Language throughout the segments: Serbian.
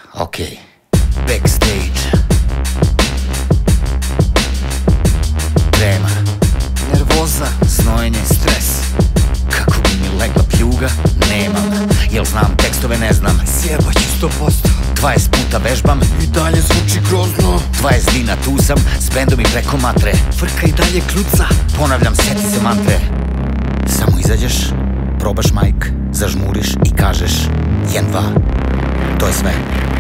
Okej, backstage. Trema, nervoza, znojenje, stres. Kako bi mi legla pljuga, nemam. Jel znam tekstove, ne znam. Sjebaću 100%. 20 puta vežbam I dalje zvuči grozno. 20 dina tu sam, s bendom i preko matre. Frka i dalje kljuca. Ponavljam, sjeti se mantre. Samo izađeš, probaš majk, zažmuriš i kažeš 1, 2. To je sve.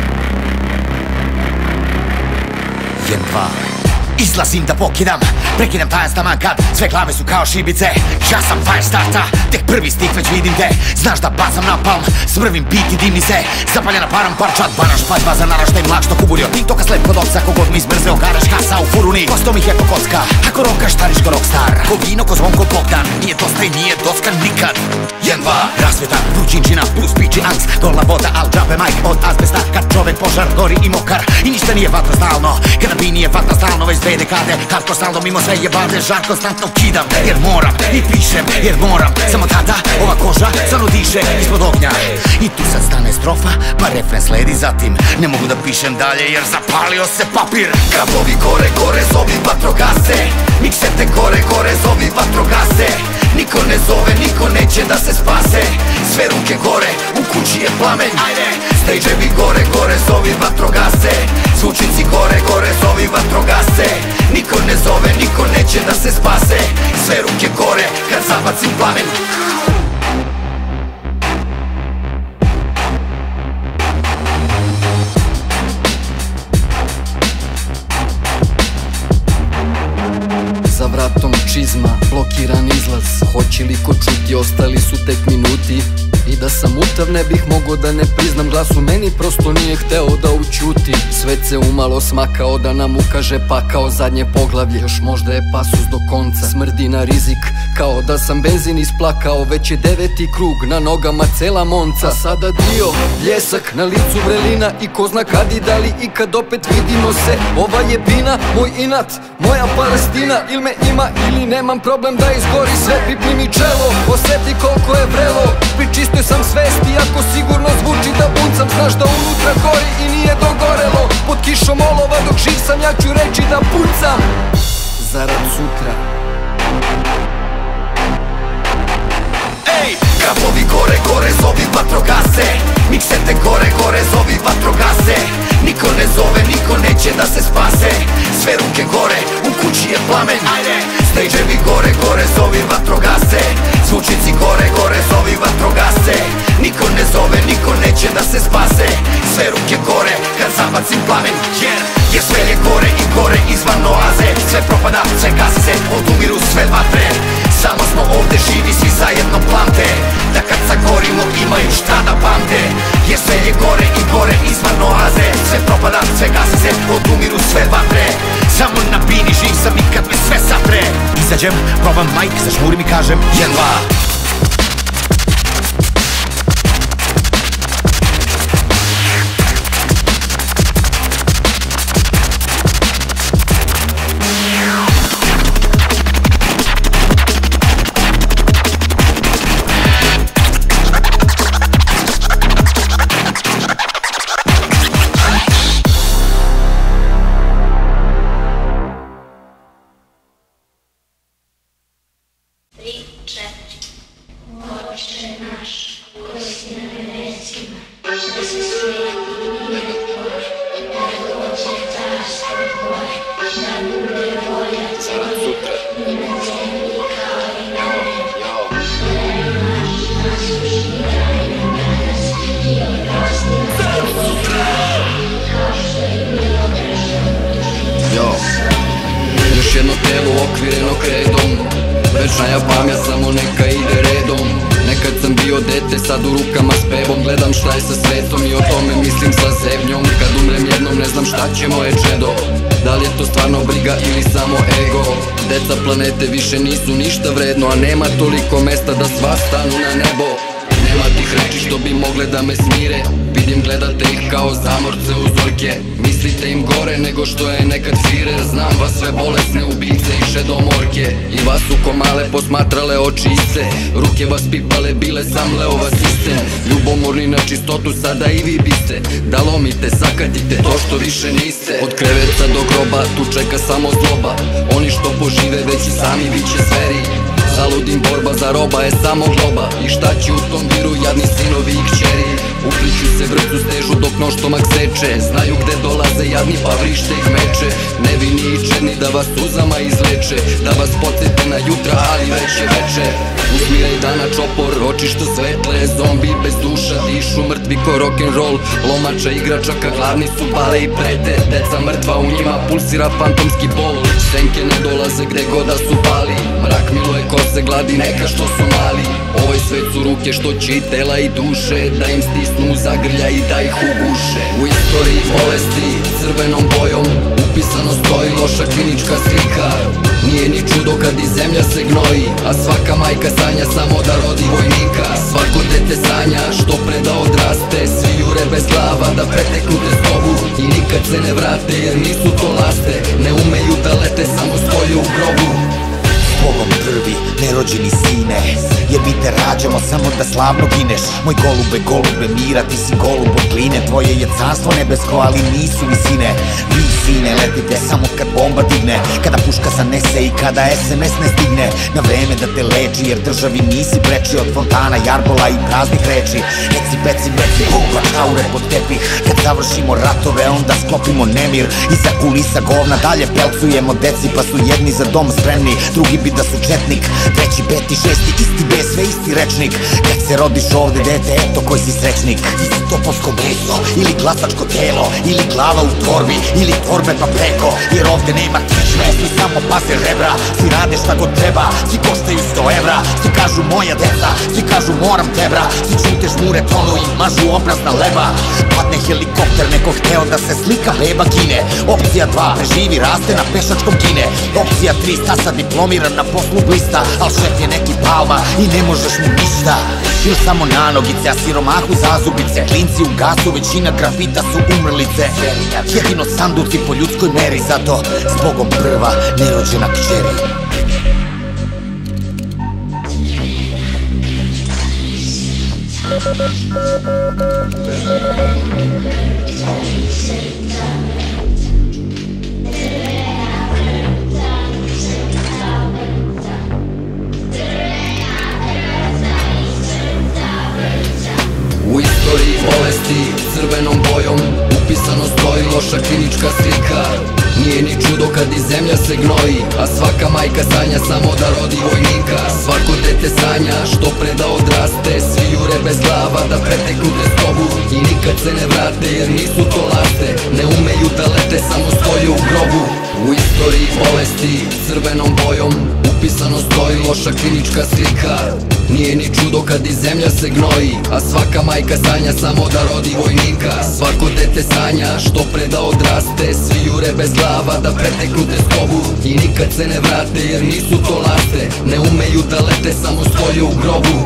1, 2. Izlazim da pokidam, prekidam tajan staman kad sve glave su kao šibice. Ja sam Firestarta, tek prvi stik već vidim te. Znaš da bacam napalm, smrvim bit i dimni se. Zapaljena param, parčat, banaš, pađba za naraštaj mlak što kuburio. TikToka slep kod ovca, kogod mi izmrzeo, garaš kasa u furuni. Kosto mi hepo kocka, ako rokaš stariš ko rockstar. Ko vino, ko zvon, ko Bogdan, nije dosta i nije dockan nikad. 1, 2, rasveta, vrućinčina, plus piči angst. Gola voda, al džabe majk od azbesta. Kad čovek požar, gori i mokar. I ništa nije vatra stalno, kada bi nije vatra stalno već 2 dekade. Hardcore stalno mimo sve jebade, žar konstantno kidam. Jer moram i pišem, jer moram. Samo tada ova koža stvarno diše ispod ognja. I tu sad stane strofa, pa refren sledi zatim. Ne mogu da pišem dalje jer zapalio se papir. Kablovi gore, gore, zovi vatrogasce. Miksete gore, gore, zovi vatrogasce. Niko ne zove, niko neće da se spase. Sve ruke gore, u kući je plamen. Stage-evi gore, gore, zovi vatrogasce. Zvučnici gore, gore, zovi vatrogasce. Niko ne zove, niko neće da se spase. Sve ruke gore, kad zabacim plamen. Za vratom čizma, blokiran izlaz. Hoće li ko čuti, ostali su tek minuti. I da sam mutav ne bih mogo da ne priznam. Glas u meni prosto nije hteo da učuti. Svet se umalo smakao da nam ukaže pakao. Zadnje poglavlje, još možda je pasus do konca. Smrdi na rizik, kao da sam benzin isplakao. Već je 9. krug, na nogama cela monca. A sada dio, bljesak, na licu vrelina. I ko zna kad i da li i kad opet vidimo se. Ova je bina, moj inat, moja Palestina. Il me ima ili nemam problem da izgori sve. Pipni mi čelo, osjeti koliko je vrelo. Pri čistoj sam svesti, ako sigurno zvuči da buncam. Znaš da unutra gori i nije dogorelo. Pod kišom olova dok živ sam, ja ću reći da pucam. Zarad sutra. Ej, kablovi gore, gore, zovi vatrogasce. Miksete gore, gore, zovi vatrogasce. Niko ne zove, niko neće da se spase. Sve ruke gore, u kući je plamen. Stage-evi gore, gore, zovi vatrogasce. Zvučnici gore, gore, zovi vatrogasce. Niko ne zove, niko neće da se spase. Sve ruke gore, kad zabacim plamen. Jer sve je gore i gore izvan oaze. Sve propada, sve gasi se, odumiru sve vatre. Samo smo ovde živi, svi zajedno plamte. Da kad sagorimo imaju šta da pamte. Jer sve je gore i gore izvan oaze. Sve propada, sve gasi se, odumiru sve vatre. Samo na bini živ sam i kad me sve satre. Izađem, probam majk, zažmurim i kažem 1, 2. Oče naš, koji si na nebesima, da se sveti ime Tvoje, da dođe carstvo Tvoje, da bude volja Tvoja i na zemlji kao i na nebu. Hljeb naš nasušni daj nam danas i oprosti nam grehove, kao što i mi opraštamo dužnicima. Još jedno telo okvireno kredom. Večna ja pamja, samo neka ide redom. Nekad sam bio dete, sad u rukama s bebom. Gledam šta je sa svetom i o tome mislim sa zevnjom. Kad umrem jednom ne znam šta će moje čedo. Da li je to stvarno briga ili samo ego? Deca planete više nisu ništa vredno, a nema toliko mesta da sva stanu na nebo. Nema tih reči što bi mogle da me smire. Vidim gledate ih kao zamorce u zorke. Mislite im gore nego što je nekad Firer. Znam vas sve bolesne ubice i šedomorke. I vas su ko male posmatrale oči iste. Ruke vas pipale, bile samle ova sistem. Ljubomorni na čistotu, sada i vi biste. Da lomite, sakatite to što više niste. Od kreveca do groba, tu čeka samo zloba. Oni što požive već i sami biće zveri. Zaludim borba za roba je samo globa. I šta će u tom viru jadni sinovi i kćeri. Upliću se vrstu stežu dok nož stomak seče. Znaju gde dolaze jadni pa vrište ih meče. Nevini i čedni da vas suzama izleče. Da vas podsjete na jutra ali već je veče. Uzmiraj dana čopor, očišta svetle. Zombi bez duša dišu, mrtvi ko rock'n'roll. Lomača igračaka glavni su bale i prete. Deca mrtva u njima pulsira fantomski bol. Senke ne dolaze gde god da su pali. Mrak miluje ko se gladi, neka što su mali. Ovoj svet su ruke što će i tela i duše. Da im stisnu zagrlja i da ih uguše. U istoriji bolesti crvenom bojom upisano stoji loša klinička slika. Nije ni čudo kad i zemlja se gnoji, a svaka majka sanja samo da rodi vojnika. Svako dete sanja što pre da odraste. Svi jure bez glava da preteknu testovu i nikad se ne vrate jer nisu to laste. Ne umeju da lete, samo stoje u grobu. Bogom prvi, nerođeni sine, jer mi te rađamo samo da slavno gineš. Moj golube, golube mira, ti si golub od gline. Tvoje je carstvo nebesko, ali nisu visine. Vi sine letite samo kad bomba digne, kada puška zanese i kada SMS ne stigne. Na vreme da te leči, jer državi nisi preči od fontana, jarbola i praznih reči. Eci, peci, meci, kupa, čaure pod tepih. Kad završimo ratove, onda sklopimo nemir. Iza kulisa govna dalje pelcujemo deci, pa su jedni za dom spremni, drugi bi da su četnik. Treći, peti, šesti, isti bez, sve isti rečnik. Kad se rodiš ovde, dete, eto koji si srećnik. Isti topovsko meso, ili glasačko telo, ili glava u torbi, ili torbe pa preko. Jer ovde nema kičme, svi samo paze rebra. Svi rade šta god treba, svi koštaju 100 evra. Svi kažu moja deca, svi kažu moram tebra. Svi čute žmure tonu i mažu obrazna leba. Padne helikopter, neko hteo da se slika, beba gine. Opcija 2, preživi, raste na pešačkom kine. Opcija 3, stasa diplomiran na poslu blista, al šef je neki Palma i ne možeš mu ništa. Još samo nanogice, a siromahu zazubice. Klinci u gasu, većina grafita su umrlice. Jedino sanduci po ljudskoj meri, zato s Bogom prva nerođena kćeri. U istoriji bolesti crvenom bojom upisano stoji loša klinička slika. Nije ni čudo kad i zemlja se gnoji, a svaka majka sanja samo da rodi vojnika. Svako dete sanja što pre da odraste. Svi jure bez glava da preteknu testovu i nikad se ne vrate jer nisu to laste. Ne umeju da lete, samo stoje u grobu. U istoriji bolesti crvenom bojom upisano stoji loša klinička slika. Nije ni čudo kad i zemlja se gnoji, a svaka majka sanja samo da rodi vojnika. Svako dete sanja što pre da odraste. Svi jure bez glava da preteknu testovu i nikad se ne vrate jer nisu to laste. Ne umeju da lete, samo stoje u grobu.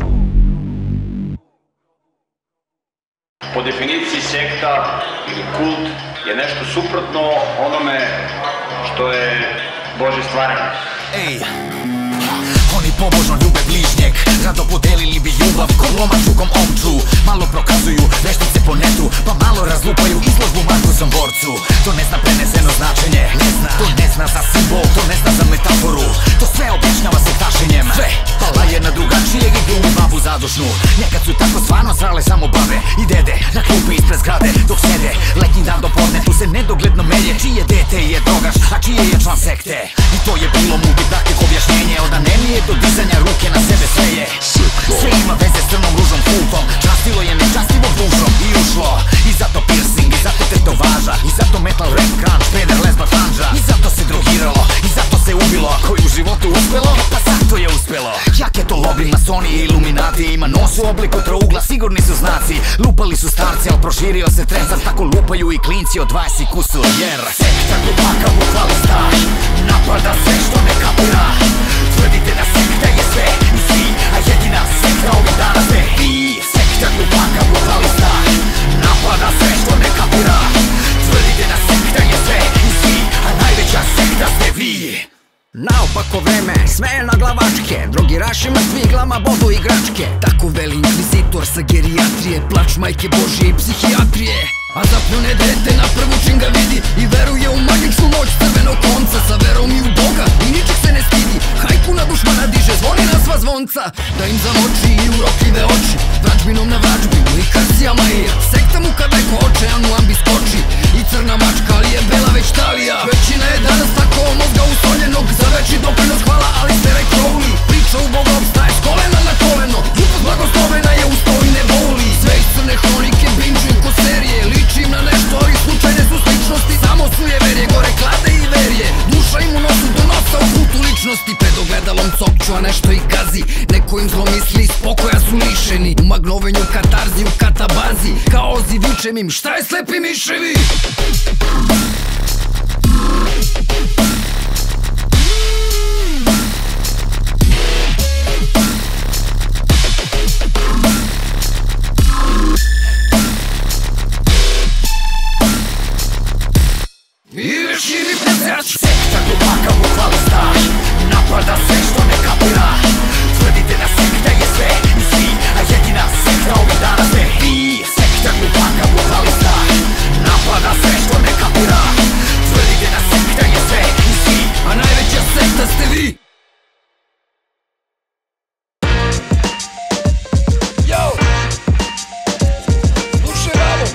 Po definiciji sekta ili kult je nešto suprotno onome što je Božje stvaranje. Ej, oni pobožno ljube bližnjeg, rado podelili bi ljubav ko lomačugom omču. Malo prokazuju veštice po netu, pa malo razlupaju izložbu Markusom borcu. To ne zna preneseno značenje, to ne zna za simbol, to ne zna za metaforu. To sve objašnjava se tašenjem, sve pala je na drugačijeg i glumi babu zadušnu. Nekad su tako stvarno zrale samo babe i dede na klupe ispred zgrade dok sede. Letnji dan do podne tu se nedogledno melje, čije dete je drogaš, a čije je član sekte. I to je bilo multitaktik objašnjenje, od anemije do dizanja ruke na sebe sve je. Sve ima veze s crnom ružom kultom, častilo je nečastivog dušom i ušlo. I zato piercing, i zato tetovaža, i zato Lupali su starci, al proširio se trend, sad tako lupaju i klinci od 20 kusur. Jer sekta glupaka bukvalista napada sve što ne kapira. Tvrdite da sekta je sve i svi, a jedina sekta ovih dana ste vi. Sekta glupaka bukvalista napada sve što ne kapira. Tvrdite da sekta je sve i svi, a najveća sekta ste vi. Naopako vreme, sve je na glavačke, drogiraši mrtvi iglama bodu igračke. Tako veli inkvizitor sa gerijatrije, plač majke Božje i psihijatrije. A zapljune dete na prvu čim ga vidi i veruje u magičnu moć crvenog konca. Sa verom i u Boga i ničeg se ne stidi, hajku na dušmana diže, zvoni na sva zvonca. Da im zamoči i urokljive oči, vrađbinom na vrađbinu i kasijama je. Sekta mu kad neko očajanu ambi skoči i crna mačka, ali je bela već talija. Većina je danas tako mozga usoljenog, za veći doprinos hvala Alistere Crowley. Priča u Boga obstaje s kolena na koleno, ljubav blagoslovena je uz to i ne voli. Sve iz crne hronike binđujem ko serije, ličim na nešto i slučajne su sličnosti. Samo su je verje, gore klade i verje, duša im u nosu do nosa u putu ličnosti. Pred ogledalom cokću, a nešto i gazi, neko im zlo misli, spokoja su lišeni. U magnovenju katarzi, u katabazi, kao ozi vičem im, šta je slepi miševi? Sekta glupaka bukvalista napada sve što ne kapira. Tvrdite da sekta je sve i svi, a jedina sekta ovih dana ste vi. Sekta glupaka bukvalista napada sve što ne kapira. Tvrdite da sekta je sve i svi, a najveća sekta ste vi. Yo! Slušaj ramo!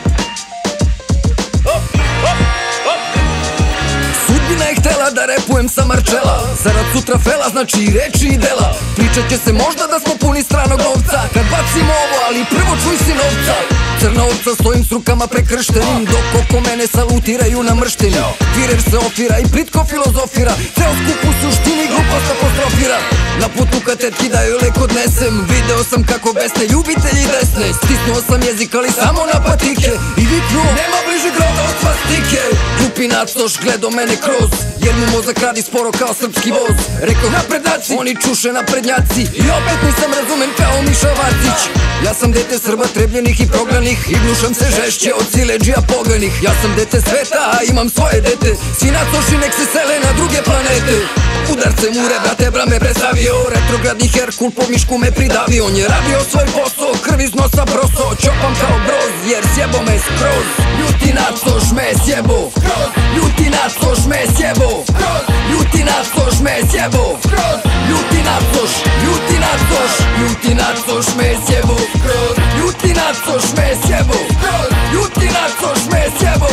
Sudbina je htela da repujem sa Marčela, zarad sutra fela, znači i reči i dela. Pričat će se možda da smo puni stranog novca, kad bacimo ovo, ali prvo čuj si novca. Crna ovca stojim s rukama prekrštenim, dok oko mene salutiraju namršteni. Firer se ofira i plitko filozofira, ceo skup u suštini glupost apostrofira. Na putu kad tetki daju lek odnesem, video sam kako besne ljubitelji desne. Stisnuo sam jezik ali samo na patike i viknuo, nema bliži groda od svastike. Glupi nacoš gledo mene kroz, jer mu mozak radi sporo kao srpski voz. Rekao naprednjaci, oni čuše naprednjaci, i opet nisam razumen kao Miša Vacić. Ja sam dete Srba trebljenih i prognanih, i gnušam se žešće od sileđija poganih. Ja sam dete sveta, a imam svoje dete, svi nacoši nek se sele na druge planete. Udarcem u rebra tebra me predstavio, retrogradni Herkul po mišku me pridavio. On je radio svoj posao, krv iz nosa broso, čopam kao broz, jer sjebo me skroz. Ljuti nacoš me sjebo, ljuti nacoš me sjebo, ljuti nacoš me sjebo, ljuti nacoš, ljuti nacoš, ljuti nacoš me sjebo, ljuti nacoš me sjebo, ljuti nacoš me sjebo,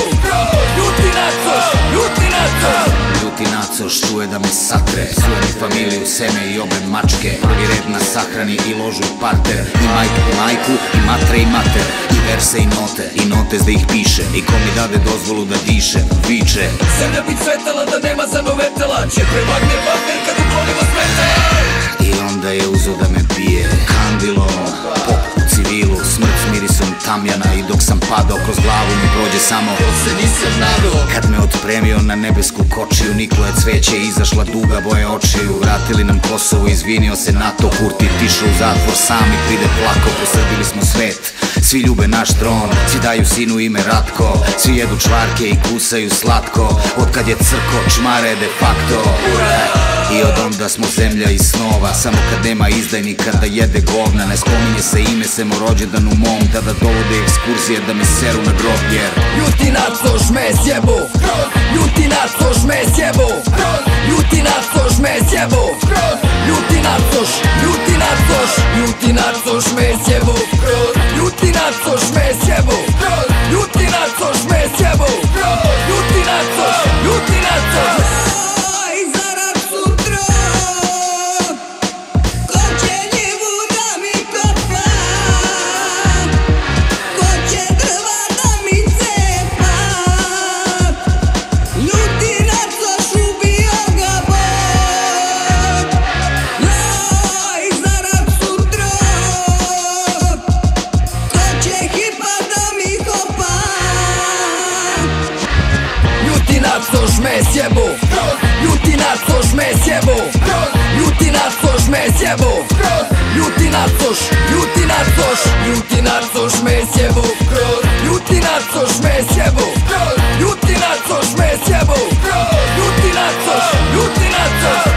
ljuti nacoš, ljuti nacoš. Ljuti nacoš tu je da me satre, suje mi familiju, seme i obe mačke. Prvi red na sahrani i ložu u parter, i majku i majku, i matre i mater, i verse i notes da ih piše, i ko mi dade dozvolu da dišem, viče. Zemlja bi cvetala da nema zanovetela, će prevagne vater kad uklonimo smete. I onda je uzo da me pije kandilom, pop u civilu, smrt s mirisom tamjana. I dok sam padao kroz glavu mi prođe samo, to se nisam nadao. Kad me otpremio na nebesku kočiju, niklo je cveće, izašla duga boje očiju. Vratili nam Kosovo, izvinio se NATO, Kurti tišu u zatvor, sami pride plako. Posrbili smo svet, svi ljube naš tron, svi daju sinu ime Ratko, svi jedu čvarke i kusaju slatko. Otkad je crko čmare de facto, i od onda smo zemlja iz snova. Samo kad nema izdajnika da jede govna, ne spominje se ime sem o rođendan u mom. Tada dovode ekskurzije da me seru na grob, jer ljuti nacoš me sjebo, ljuti nacoš me sjebo, ljuti nacoš me sjebo, ljuti nacoš, ljuti nacoš, ljuti nacoš me sjebo, ljuti nacoš me sjebo, ljuti nacoš me sjebo, ljuti nacoš, ljuti nacoš. Hip nacoš me sjebo, ljuti nacoš me sjebo, ljuti nacoš me sjebo, ljuti nacoš, ljuti nacoš, ljuti nacoš me sjebo, ljuti nacoš me sjebo, ljuti nacoš me sjebo, ljuti nacoš, ljuti nacoš.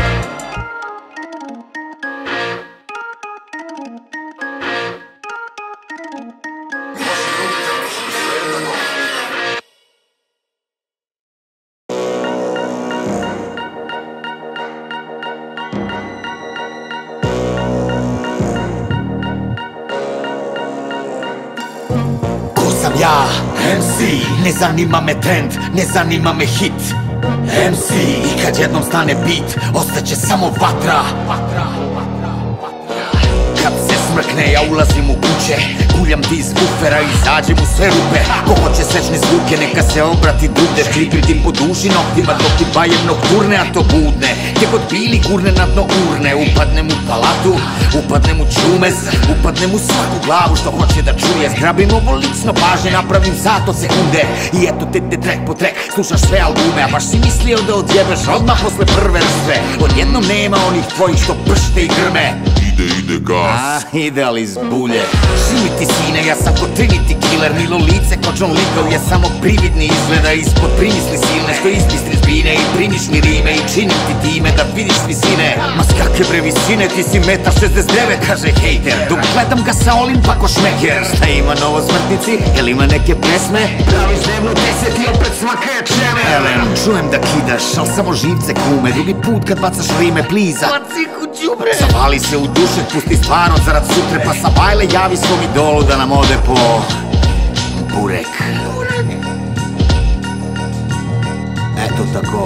Ja, MC, ne zanima me trend, ne zanima me hit. MC, i kad jednom stane beat, ostaće samo vatra. Kad se smrkne, ja ulazim u kuće, guljam diz bufera i izađem u sve rupe. Ko hoće sečne zvuke, neka se obrati drugde. Prikriti po duši noktima dok ti bajem nokturne, a to budne. Gdje god bili gurne na dno urne. Upadnem u palatu, upadnem u čumez, upadnem u svaku glavu što hoće da čuje. Zgrabim ovo lično pažnje, napravim sat od sekunde. I eto te track po track, slušaš sve albume. A baš si mislio da odjebeš odmah posle prve rstve. Odjednom nema onih tvojih što pršte i grme. Ide gas. Ide ali iz bulje. Živi ti sine, ja sam ko Trinity killer. Milo lice ko John Lithgow je samo prividni izgleda. Ispod primisli silne što ispistri zbine. I primiš mi rime i činim ti time da vidiš visine. Ma skake bre visine, ti si 1,69 kaže hejter. Dok gledam ga sa Olimpa ko šmeker. Šta ima novo smrtnici? Jel ima neke pesme? Praviš dnevno 10 i opet svaka je čeme. Elem, čujem da kidaš, al samo živce kume. Drugi put kad bacaš rime, pliza baci kuću bre. Zavali se u dušek, pusti stvarno zarad sutre. Pa sa bajle javi svom idolu da nam ode po burek. Eto tako.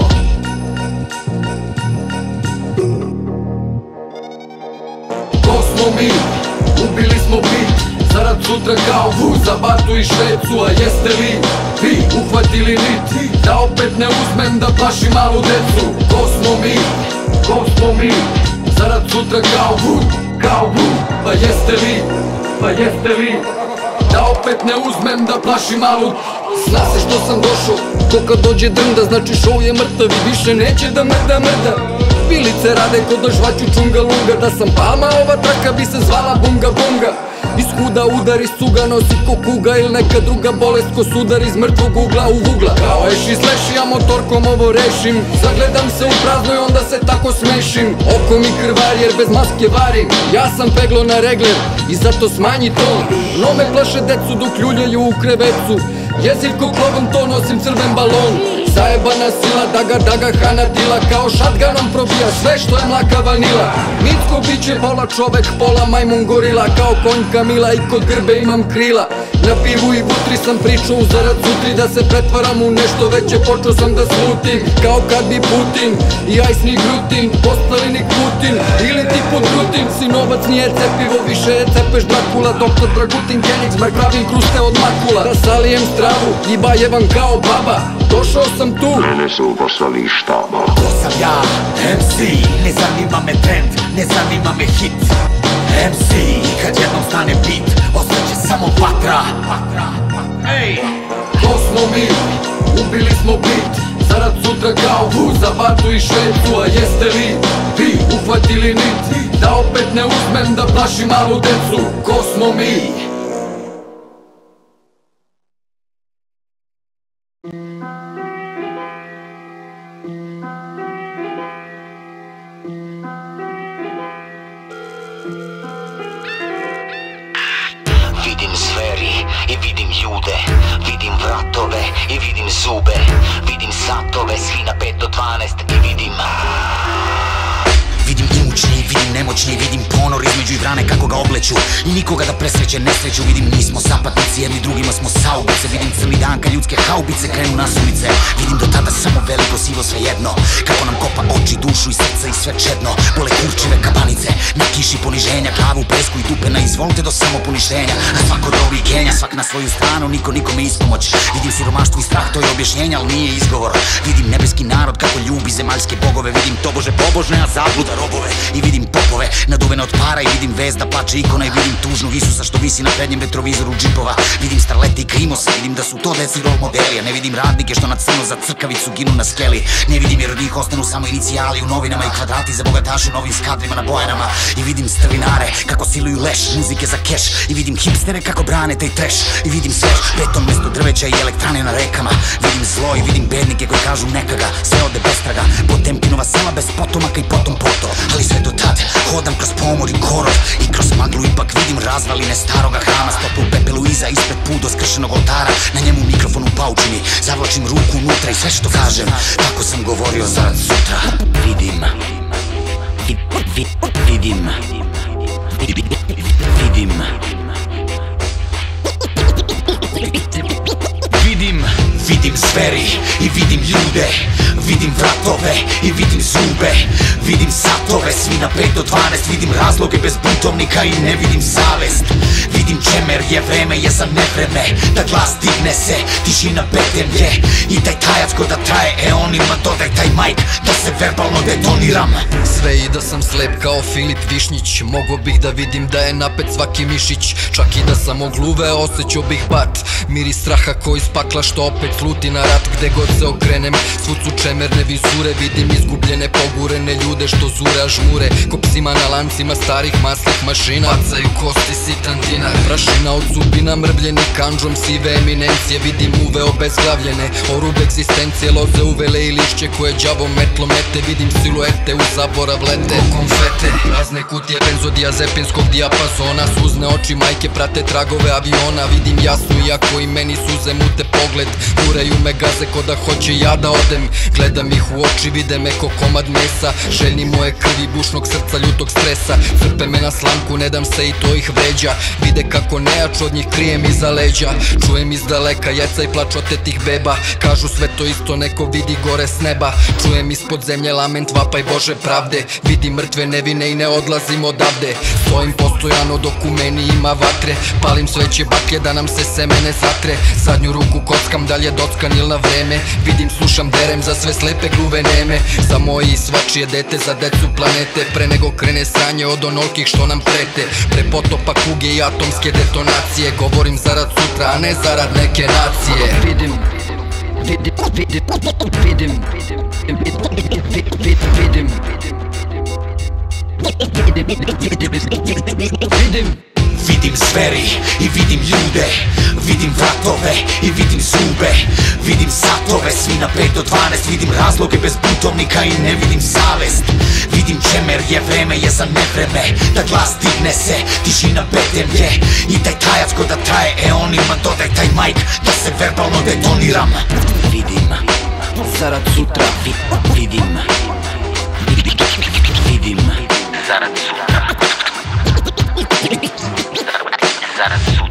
Ko smo mi, ubili smo bit, zarad sutra kao vuz za Batu i Švecu. A jeste li vi uhvatili nit, da opet ne uzmem da plašim malu decu? Ko smo mi, ko smo mi, zarad sutra kao vud, pa jeste li, pa jeste li, da opet ne uzmem da plašim malu. Zna se što sam došao, ko kad dođe drnda, znači show je mrtav i više neće da mrda. Pilice rade ko da žvaću čunga lunga, da sam Palma ova traka bi se zvala bunga bunga. Iz huda udar, iz cuga nosi ko kuga ili neka druga bolest ko sudar iz mrtvog ugla u ugla. Kao eš iz leši, ja motorkom ovo rešim, zagledam se u prazno i onda se tako smešim. Oko mi krvari jer bez maske varim, ja sam peglo na regler i zato smanji ton. No me plaše decu dok ljuljaju u krevecu, jeziv ko klovom to nosim crven balon. Zajebana sila, daga hanatila, kao šatganom probija sve što je mlaka vanila. Mitsko biće, pola čovek, pola majmun gorila, kao konj Kamila i kod grbe imam krila. Na pivu i vutri sam pričao zarad sutri, da se pretvaram u nešto veće, počeo sam da slutim. Kao kad bi Putin i ajsni Grutin postali Nik Putin ili ti podrutim. Sinovac nije cepivo, više je cepeš Drakula, doktor Dragutin, Kenigsberg, pravim kruste od makula. Da salijem stravu i bajevam kao baba, došao sam tu. Mene su poslali iz štaba. Ko sam ja, MC, ne zanima me trend, ne zanima me hit. MC, i kad jednom stane beat, ostaće samo vatra. Ej! Ko smo mi, ubili smo bit, zarad sutra kao vuz za Batu i Švecu. A jeste li vi uhvatili nit, da opet ne uzmem da plašim malu decu? Ko smo mi? Vidim zveri i vidim ljude, vidim vratove i vidim zube, vidim satove, svi na 5 do 12 i vidim... Vidim imućne i vidim nemoćne i vidim ponor između i vrane kako ga obleću i nikoga da presreće nesreću. Vidim nismo sapatnici, jedni drugima smo saubice. Vidim celi dan kad ljudske haubice krenu nas ulice. Vidim do tada samo veliko sivo svejedno, kako nam kopa oči, dušu i srca i sve čedno. Bole kurčive kabanice, na kiši poniženja, glavu u pesku i dupe na izvolite do samoponištenja. A svako drogi genja, svak na svoju stranu, niko nikome ispomoć. Vidim siromaštvo i strah, to je objašnjenje, ali nije izgovor. Vidim nebeski narod kako ljubi zemaljske bogove. Vidim tobože pobožne, a zabluda robove. i vidim popove naduvene od para i vidim vez da plače ikona i vidim tužnog Isusa što visi na prednjem retrovizoru džipova. Vidim starlete i krimose, vidim da su to deci rol modeli, a ne vidim radnike što na crno za crkavicu ginu na skeli. Ne vidim jer od njih ostanu samo inicijali u novinama i kvadrati za bogatašu novim skadrima na Bojanama. I vidim strvinare kako siluju leš, muzike za keš, i vidim hipstere kako brane taj trash, i vidim svež beton mesto drveća i elektrane na rekama. Vidim zlo i vidim bednike koji kažu neka ga, sve ode bestraga, Potemkinova sela bez potomaka i potom poto. Ali sve do tad hodam kroz pomor i korov i kroz maglu ipak vidim razvaline staroga hrama, stope u pepelu iza ispred pudo skršenog oltara, na njemu mikrofon u paučini, zavlačim ruku unutra i sve što kažem tako sam govorio zarad sutra. Vidim Vidim zveri i vidim ljude, vidim vratove i vidim zube, vidim satove, svi na 5 do 12, vidim razloge bez buntovnika i ne vidim savest. Vidim čemer je vreme je za nevreme, da glas digne se, tišina bedem je i taj tajac ko da traje eonima, dodaj taj majk da se verbalno detoniram. Sve i da sam slep kao Filip Višnjić, mogo bih da vidim da je napet svaki mišić. Čak i da sam ogluve, osjećao bih bat miris straha koji iz pakla što opet sluti na rat. Gde god se okrenem, svud su čemerne vizure, vidim izgubljene pogurene ljude što zure a žmure ko psima na lancima starih maslih mašina. Bacaju kosti sitan dinar, prašina od zubina mrvljeni kanđom sive eminencije. Vidim uve obezglavljene, orub egzistencije, loze uvele i lišće koje đavom metlo mete. Vidim siluete u zaborav lete, konfete, razne kutije benzodiazepinskog dijapazona, suzne oči majke prate tragove aviona. Vidim jasno iako i meni suze mute pogled, guraju me gaze ko da hoće ja da odem. Gledam ih u oči, vide me ko komad mesa, željni moje krvi, bušnog srca, ljutog stresa. Crpe me na slamku, ne dam se i to ih vređa, vide kako nejač od njih krijem iza leđa. Čujem iz daleka jeca i plač otetih beba, kažu sve to isto neko vidi gore s neba. Čujem ispod zemlje lament vapaj Bože pravde, vidim mrtve nevine i ne odlazim odavde. Stojim postojano dok u meni ima vatre, palim sveće baklje da nam se seme ne zatre. Zadnju ruku kockam dalje dockan il na vreme, vidim slušam derem za sve slepe gluve neme, za moje i svačije dete, za decu planete. Pre nego krene sranje od onolkih što nam prete, pre potopa kuge i atomske detonacije, govorim zarad sutra a ne zarad neke nacije. Vidim Vidim zveri i vidim ljude, vidim vratove i vidim zube, vidim satove, svi na 5 do 12, vidim razloge bez buntovnika i ne vidim savest. Vidim čemer je vreme je za nevreme, da glas digne se, tišina bedem je i taj tajac ko da traje eonima, dodaj taj majk da se verbalno detoniram. Vidim zarad sutra, vidim zarad sutra, zarad sutra.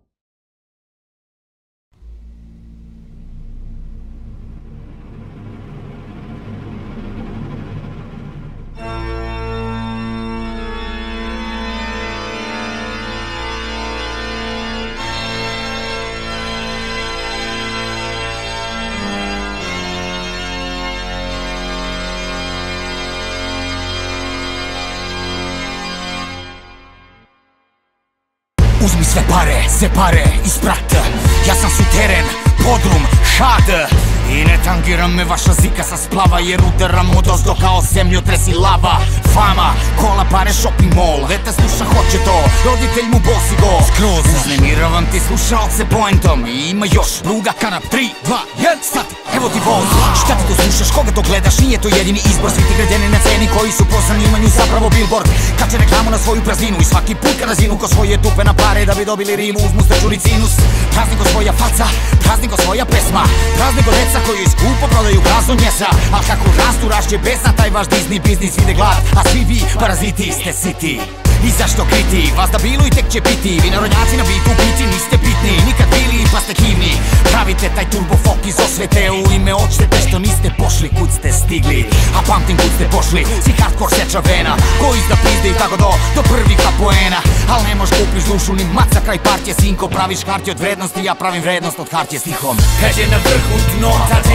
Uzmi sve pare, se pare, isprat. Ja sam suteren, podrum, šad. I ne tangira me vaša zika sa splava, jer udaram odozdo kao zemljotres i lava. Fama, kola, pare, shopping mall, dete sluša hoće to, roditelj mu bosi go. Skroz uznemiravam ti slušalce poentom i ima još pruga, kanap, 3, 2, 1, stati, evo ti voz. Šta ti to slušaš, koga to gledaš, nije to jedini izbor. Svi ti građani na ceni koji su po zanimanju zapravo billboard. Kače reklamu na svoju prazninu i svaki put kada zinu ko svoje dupe na pare da bi dobili rimu, uzmu stečuri cinus. Praznik ko svoja faca, praznik ko svoja pesma, praznik ko deca koju skupo prodaju prazno njesa. Al kako rastu rašće besna taj vaš Disney biznis vide glad, a svi vi paraziti ste siti. I zašto kriti, vas da bilo i tek će biti. Vi narodnjaci na bitu biti niste bitni, nikad bili pa ste kivni. Pravite taj turbofok iz osvete u ime odštete što niste pošli kud ste stigli. A pamtim kud ste pošli, si hardcore seča vena, ko izda pizde i tako do prvih poena. Al ne moš kupiš dušu ni maca kraj partije, sinko. Praviš hartije od vrednosti, ja pravim vrednost od hartije stihom. Kad je na vrhu dno, tad je u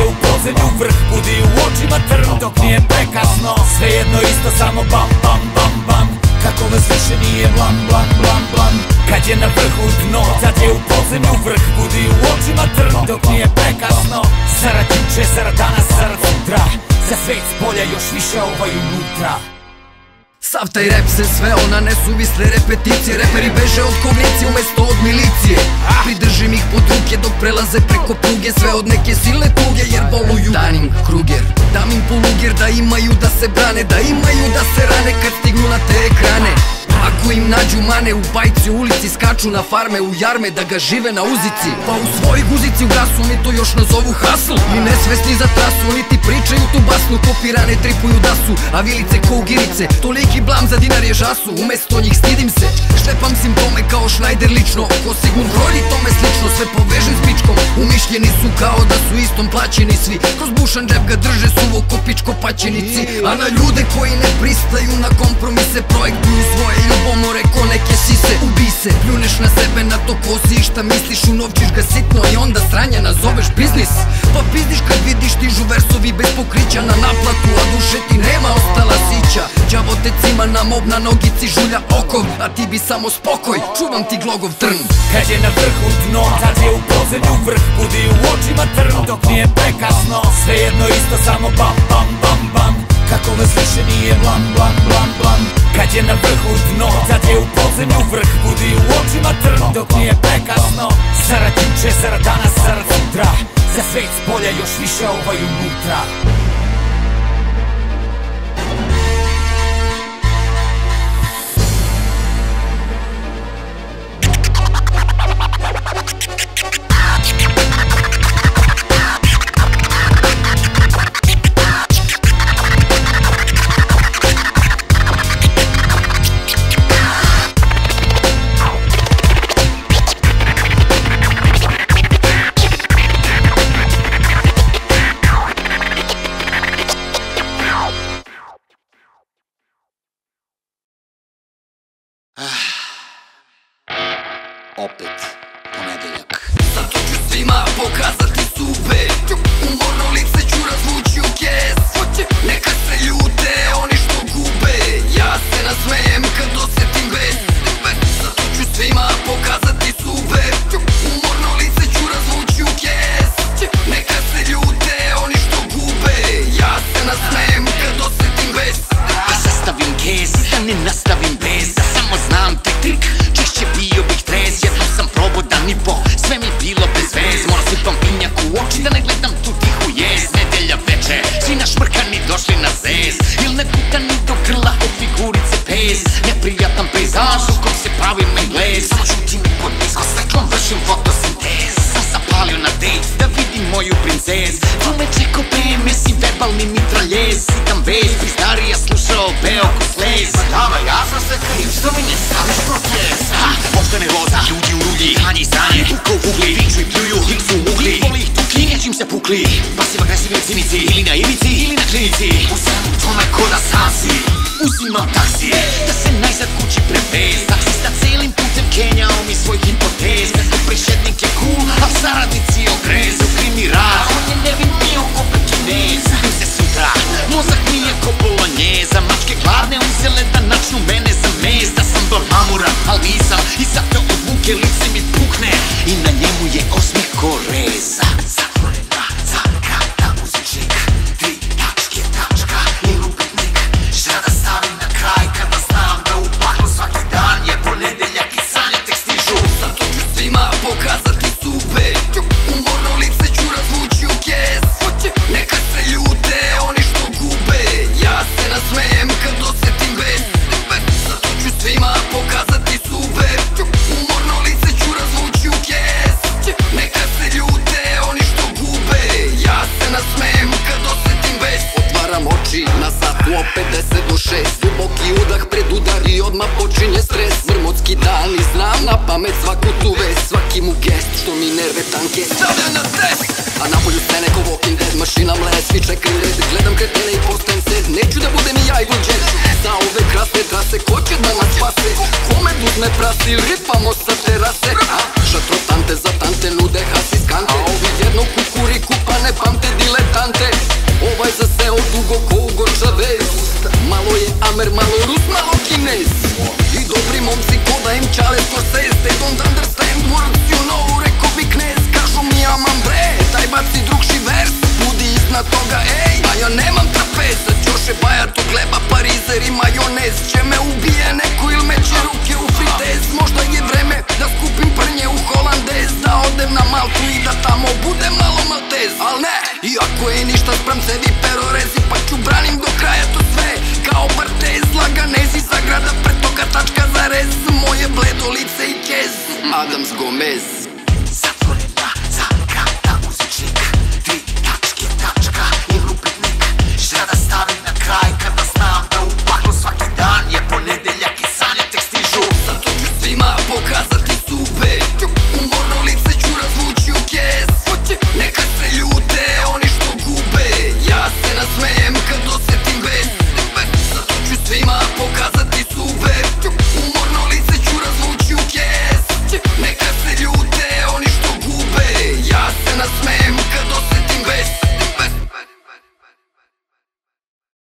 podzemlju vrh budi u očima trn dok nije prekasno. Svejedno isto samo bam bam bam bam. Kako vas više nije blam blam blam blam. Kad je na vrhu dno, tad je u podzemlju vrh budi u očima trn dok nije prekasno. Zarad juče, zarad danas, zarad sutra, za svet s polja još više ovaj unutra. Sav taj rap se sveo na nesuvisle repeticije. Reperi beže od kognicije umesto od milicije. Pridržim ih pod ruke dok prelaze preko pruge, sve od neke silne tuge jer boluju. Danim Kruger, dam im poluger da imaju da se brane, da imaju da se rane kad stignu na te ekrane. Ako im nađu mane u bajci, u ulici skaču na farme, u jarme da ga žive na uzici. Pa u svojoj guzici u gasu oni to još nazovu hustle. I nesvesni za trasu, oni ti pričaju tu basnu. Ko pirane tripuju da su, a vilice ko ugirice. Toliki blam za dinar je žasu, umesto njih stidim se. Šlepam simptome kao Schneider lično, ko Sigmund Freud i tome slično. Sve povežem s pičkom, umišljeni su kao da su istom plaćeni svi. Kroz bušan džep ga drže suvo ko pičko paćenici. A na ljude koji ne pristaju na kompromise, projektuju svoje ljubomore ko neke sise. Ubij se, pljuneš na sebe, na to ko si i šta misliš, unovčiš ga sitno i onda sranja nazoveš biznis. Pa pizdiš kad vidiš tižu versovi bez pokrića na naplatu, a duše ti nema ostala sića. Đavo te cima na mob, na nogici žulja okov, a ti bi samo spokoj, čuvam ti glogov trn. Kad je na vrhu dno, tad je u podzemlju vrh budi u očima trn dok nije prekasno. Svejedno isto samo bam bam bam bam. Kako vas više nije blam blam blam blam. Kad je na vrhu dno, tad je u podzemlju vrh budi u očima trn dok nije prekasno. Zarad juče, zarad danas, zarad sutra, za svet s polja još više ovaj unutra. Opet ponedeljak. Zato ću svima pokazati zube, umorno lice ću razvući u kes. Neka se ljute oni što gube, ja se nasmejem kad osetim bes. Zato ću svima pokazati zube, umorno lice ću razvući u kes. Neka se ljute oni što gube, ja se nasmejem kad osetim bes. Da sastavim kes, da ne nastavim bez, da samo znam taj trik, češće bio bih trez. Jedno sam probao da ni po, sve mi bilo bez vez. Moram sipam pinjak u oči da ne gledam tu tihu jez. Nedelja veče, svi našmrkani došli na zez. Il ne kutani do grla od figurice pez. Neprijatan pejzaž u kom se pravim englez. Samo šutim i pod nisko svetlom vršim fotosintez. Sam zapalio na dejt da vidim moju princez. Umeče ko PMS i verbalni mitraljez. Sitam vez, pizdarija slušao beo ko slez. Dava, ja sam se kriv, što mi ne staviš protez. Možda nervoza, ljudi u rulji, hanji strane, uko u ugli, viču i pljuju, hik su ugli. Boli ih tukli, nečim se pukli. Pasiv agresivni cinici, ili na ivici, ili na klinici. U svemu tome ko da sam si, uzimam taksi, da se najzad kući prevez. Taksista celim putem kenjao mi svoj hipotez. Kako prišednik je cool, a saradnici ogrez. U krimi rad, on je nevin bio ko pekinez. Vidim se sutra, mozak mi je ko polonjeza. Mačke gladne uzele da načnu mene za mez. Da sam dormamuran, al nisam, i zato od muke lice mi pukne i na njemu je osmeh ko reza. Zatvorena zamka, na muzičnik, 3 tačke, tačka i upitnik. Šta da stavim na kraj kada znam da u paklu svaki dan je ponedeljak i sanje tek stižu. Zato ću svima pokazati zube, umorno lice ću razvući u kes. Neka se ljute oni što gube, ja se nasmejem kad osetim bes. Zato ću svima pokazati zube, umorno lice ću razvući u kes. Neka se ljute oni što gube, ja se nasmejem kad osetim bes. Otvaram oči na satu opet 10 do 6, duboki udah pred udar i odmah počinje stres. Mrmotski dan i znam na pamet svaku tu vest, svaki mu gest što mi nerve tanke stavlja na test. A napolju scene ko Walking Dead, mašina mle, svi čekaju red. Gledam kretene i postajem sed, neću da budem i ja Evil Jet. Za ove krasne trase, ko će da nas spase? Kome duzme prasi, ripamo sa terase. Šatrotante za tante nude hasiskante, a ovi jedno kukuriku pa ne pamte diletante. više bajatu gleba, parizer i majonez. Će me ubije neko il me će ruke u fritez. Možda je vreme da skupim prnje u holandez, da odem na Maltu i da tamo budem malo maltez. Al ne, iako je ništa sprem sebi perorezi, pa ću branim do kraja to sve kao Bartez. Laganezi, zagrada, pretoka, tačka za rez, moje bledo lice i kez, Adams Gomez.